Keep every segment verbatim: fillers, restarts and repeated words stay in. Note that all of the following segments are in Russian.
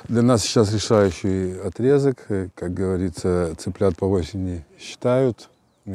Для нас сейчас решающий отрезок. Как говорится, цыплят по осени считают.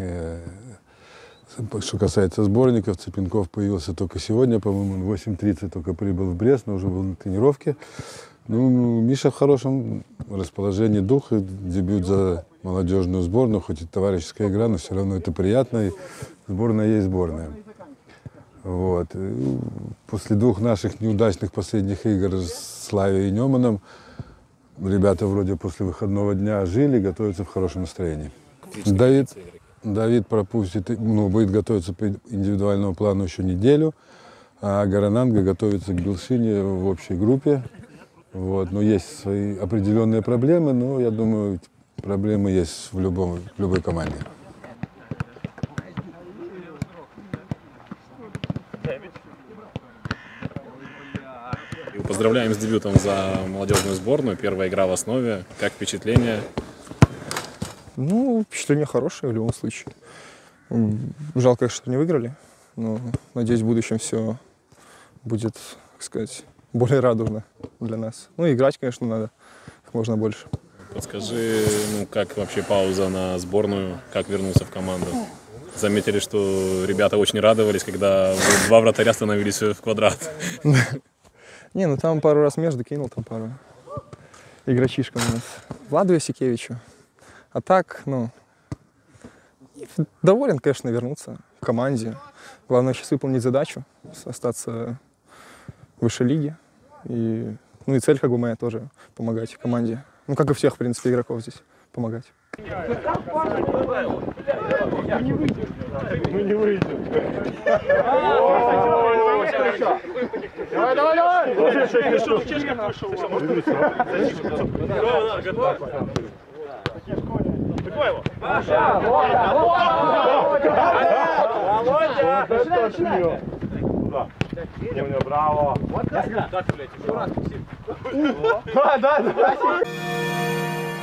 Что касается сборников, Цыпенков появился только сегодня, по-моему, в восемь тридцать только прибыл в Брест, но уже был на тренировке. Ну, Миша в хорошем расположении духа, дебют за молодежную сборную, хоть и товарищеская игра, но все равно это приятно, и сборная есть сборная. Вот. И после двух наших неудачных последних игр с Славией и Неманом ребята вроде после выходного дня жили, готовятся в хорошем настроении. Давид, Давид пропустит, ну, будет готовиться по индивидуальному плану еще неделю, а Гарананга готовится к Белшине в общей группе. Вот. Но есть свои определенные проблемы, но я думаю, проблемы есть в, любом, в любой команде. Поздравляем с дебютом за молодежную сборную. Первая игра в основе. Как впечатление? Ну, впечатление хорошее в любом случае. Жалко, что не выиграли, но надеюсь, в будущем все будет, так сказать, более радужно для нас. Ну, играть, конечно, надо как можно больше. Подскажи, ну, как вообще пауза на сборную, как вернулся в команду? Заметили, что ребята очень радовались, когда два вратаря становились в квадрат. Не, ну там пару раз между кинул, там пару игрочишкам у нас. Владу Ясикевичу. А так, ну, доволен, конечно, вернуться в команде. Главное сейчас выполнить задачу, остаться выше лиги. И, ну и цель как бы моя тоже помогать команде. Ну, как и всех, в принципе, игроков здесь помогать. Мы не выйдем. Мы не выйдем. Давай, давай, давай! Чешка пошел. Прикрой его. Володя! Начинай, Куда? Не, у него браво. Вот так. Так, блядь, еще раз. Да, да, да.